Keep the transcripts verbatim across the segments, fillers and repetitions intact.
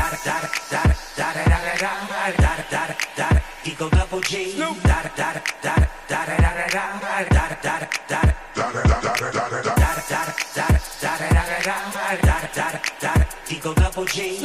Eagle double G. Snoop. Da da da da da da da da da da da da da. Eagle double G.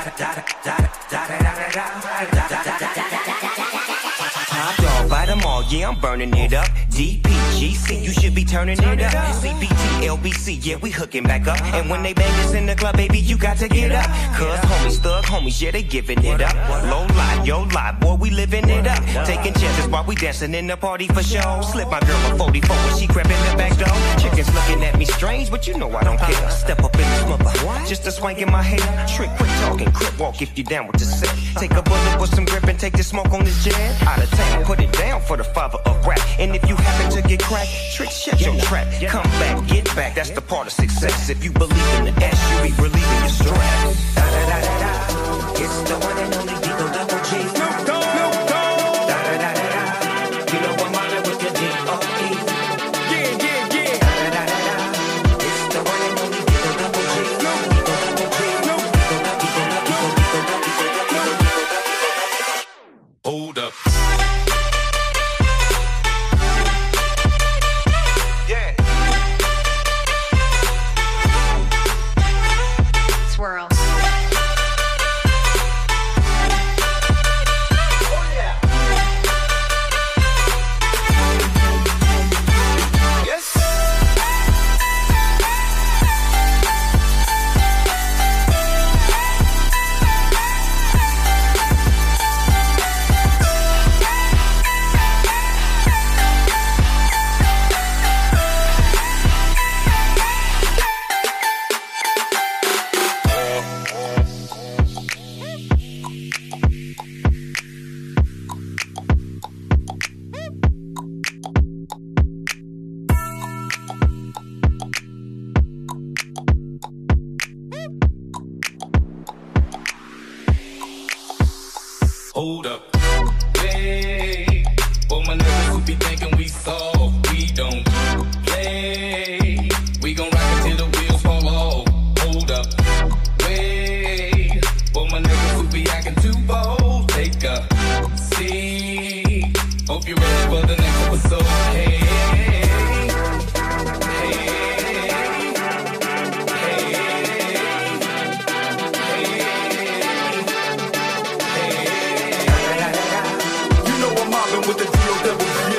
Top dog, bite them all, yeah, I'm burning it up. D P G C, you should be turning it up. C B T, L B C, yeah, we hooking back up. And when they bang us in the club, baby, you got to get up. Cause homies, thug homies, yeah, they giving it up. Low lie, yo lie, boy, we living it up. Taking chances while we dancing in the party for show. Slip my girl a forty-four when she crept in the back door. Chickens looking at me strange, but you know I don't care. Step up in this mother, just a swank in my hair. Trick, quick talking, crip walk if you down with the set. Take a bullet with some grip and take the smoke on this jet. Out of town, put it down for the father of rap. And if you happen to get cracked, trick, shut your trap. Come back, get back, that's the part of success. If you believe in the S, you be relieving your stress. Da da da da da, it's the one and only Eagle double G. Snoop Dogg, Snoop Dogg. Da da da da da, you know I'm mobbing with the D O E. Yeah, yeah, yeah. Da da da da da, it's the one and only Eagle double G. Snoop double G. Snoop Eagle double G. Hold up. Swirl. Hold up. Hey, for my niggas who be thinking we soft, we don't play. We gon' rock it till the wheels fall off. Hold up. Wait, for my niggas who be acting too bold, take a seat. Hope you're ready for the next episode. Hey, hey, with the D O double G.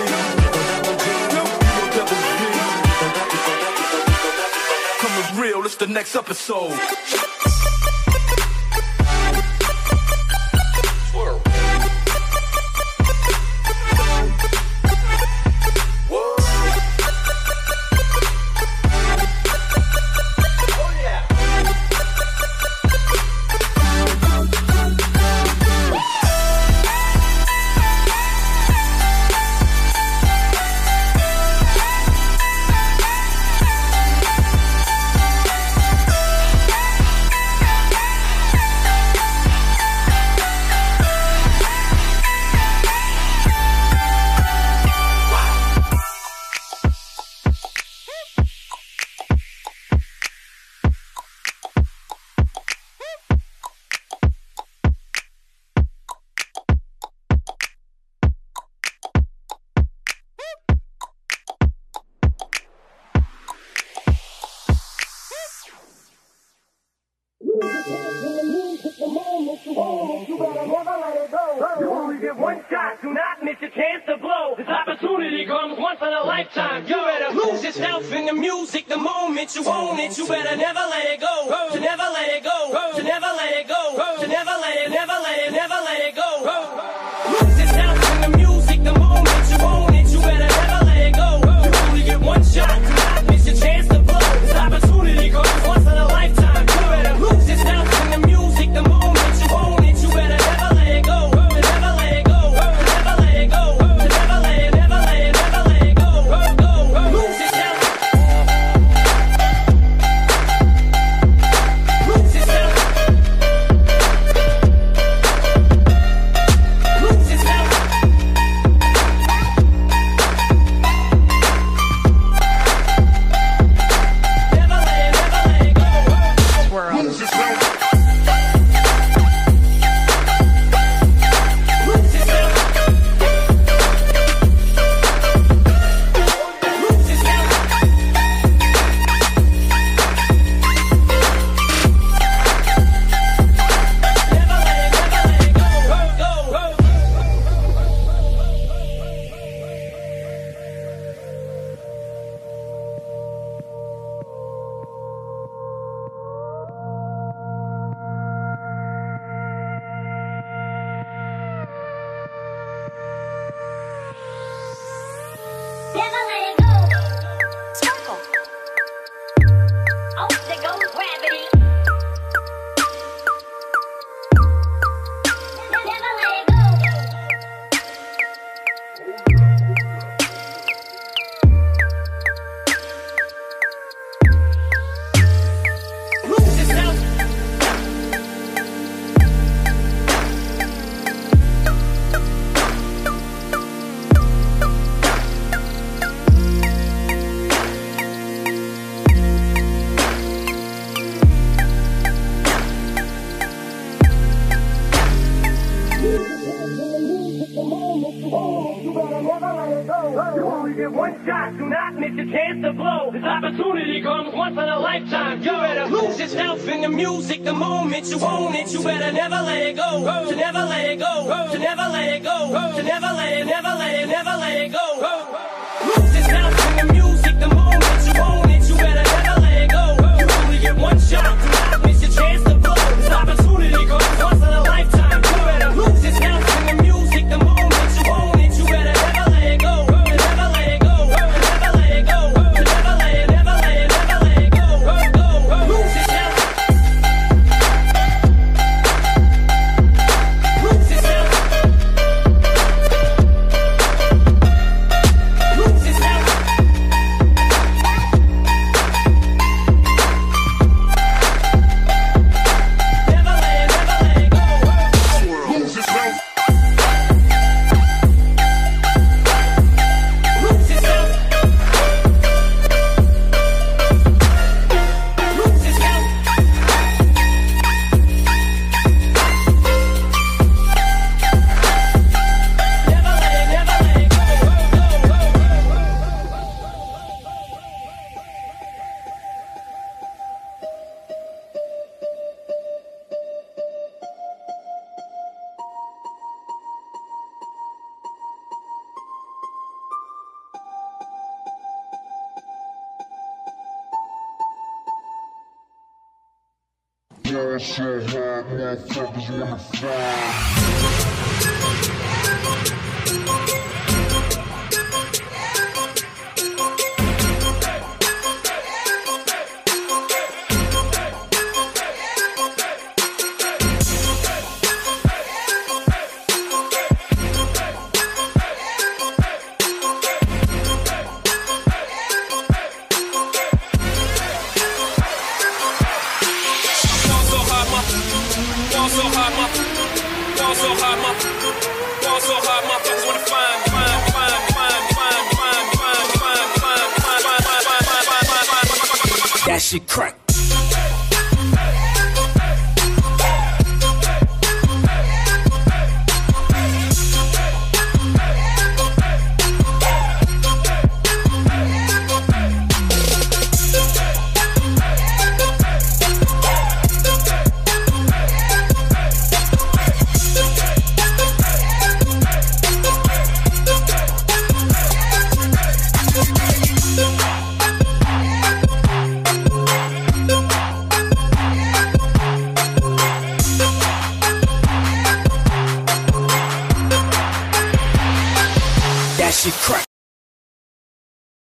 Coming real, it's the next episode. You only get one shot, do not miss your chance to blow. This opportunity comes once in a lifetime. You better lose yourself in the music the moment you own it. You better never let it go. To never let it go. To never let it go. To never let it, never let it, never let it go. Lose yourself in the music the moment you own it. You better never let it go. You only get one shot, do not miss your chance to blow. This opportunity comes once in a lifetime. You better lose yourself in the music the moment you own it. You better never let it go. To never let it go. To never let it go. To never let it, never let it, never let it go. Go. Lose yourself. Lose yourself. You only get one shot, do not miss your chance to blow. This opportunity comes once in a lifetime. You better lose yourself in the music the moment you own it. You better never let it go, to never let it go, to never let it go, to never let it, never let it, never let it go. Lose yourself in the music the moment you own it. You better never let it go. You only get one shot, do not miss your chance to blow. This opportunity comes once in a lifetime. You better lose yourself in the music the moment you own it. You better never let it go, to never let it go, to never let it go, to never let it, never let it, never let it go. Go, lose yourself. Lose yourself. Lose yourself. Never let it, never let it go. Lose yourself. Lose yourself. Lose yourself. Never let it, never let it go. Ball so hard, motherfuckers wanna find. Ball so hard, ma. Ball so hard, ma. Ball so hard, ma. Ball so hard, motherfuckers wanna find, find, find, find, find, find, find, find, find, find, find, find, find, find, find, find, find. That shit crack. That shit crack.